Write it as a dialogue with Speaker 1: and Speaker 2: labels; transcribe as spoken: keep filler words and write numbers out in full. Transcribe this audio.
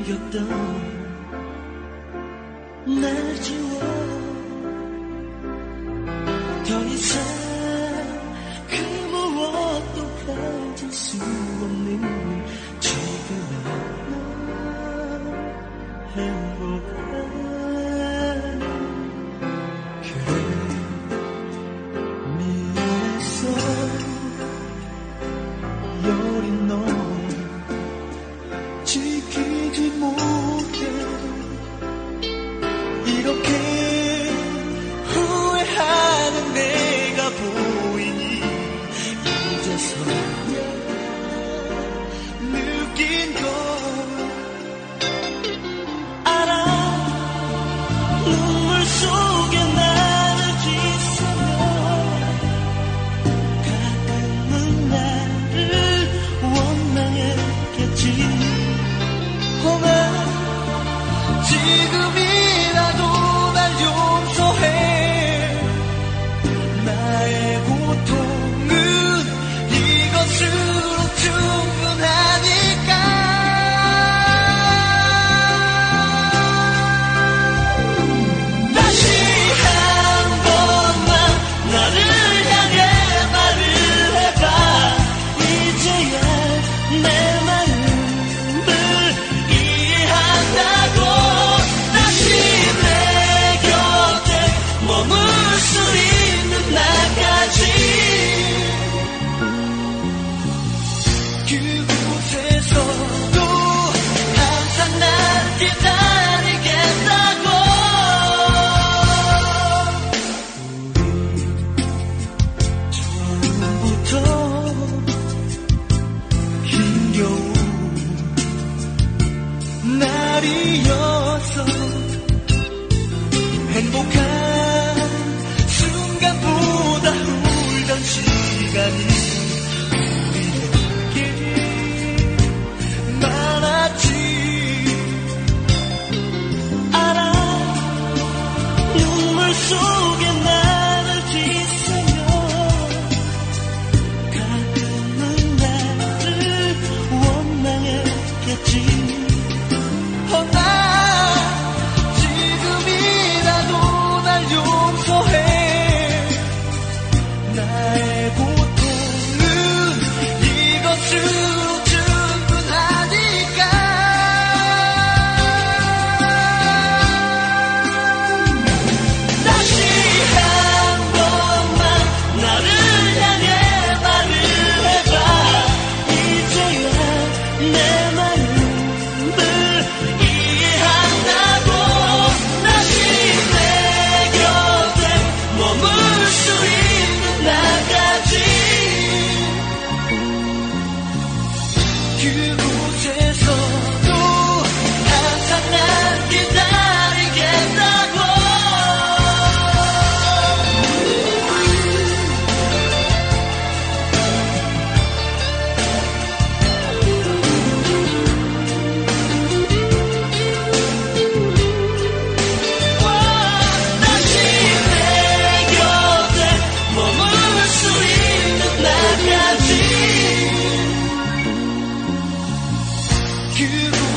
Speaker 1: 남겼던 날 지워 더 이상 그 무엇도 가질 수 없는 지금의 난 행복하니 그래 미안했어 여린 너 지키지 못해 이렇게 후회하는 내가 보이니 이제서야 느낀 걸 알아 눈물 속에 나를 지새며 가끔은 나를 원망했겠지 허나 지금이라도 날 용서해 나의 고통은 이것으로 충분하니까 다시 한 번만 나를 향해 말을 해봐 이제야 내 마음을 이해한다고 다시 내 곁에 머물 수 있는 날까지 그곳에서도 항상 날 기다리겠다고 우리 처음부터 힘겨운 날이었어 행복한 순간보다 울던 시간이 우리에게 많았지 알아 눈물 속에 나를 지새며 가끔은 나를 원망했겠지 허나 지금이라도 날 용서해 나의 고통은 이것으로 충분하니까 다시 한 번만 나를 향해 말을 해봐 이제야 내 마음을 이해한다고 다시 내 곁에 머물 수 있는 날까지 그곳에서도 항상 날 기다리겠다고 다시 내 곁에 머물 수 있는 날까지 그곳